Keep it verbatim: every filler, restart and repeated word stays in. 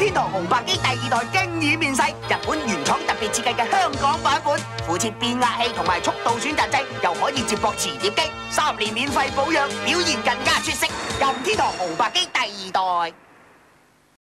天堂紅白機第二代經已面世，日本原廠特別設計嘅香港版本，附設變壓器同埋速度選擇掣，又可以接駁磁碟機，三年免費保養，表現更加出色。任天堂紅白機